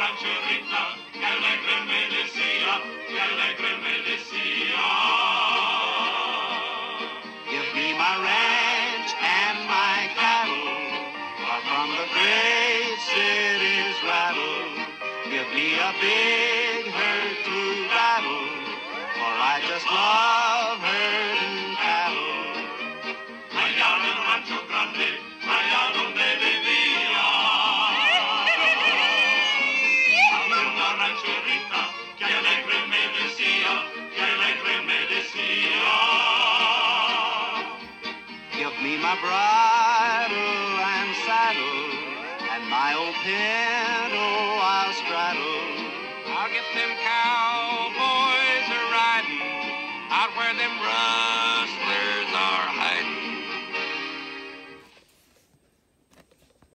rancherita, que alegre me decía. Give me my ranch and my cattle, far from the great city's rattle. Give me a big herd to battle, for I just love herding cattle. Allá en el rancho grande, allá donde vivía. Había una rancherita que alegre me decía, que alegre me decía. Give me my bridle and saddle, and my old pinto I'll straddle. I'll get them cowboys a riding out where them run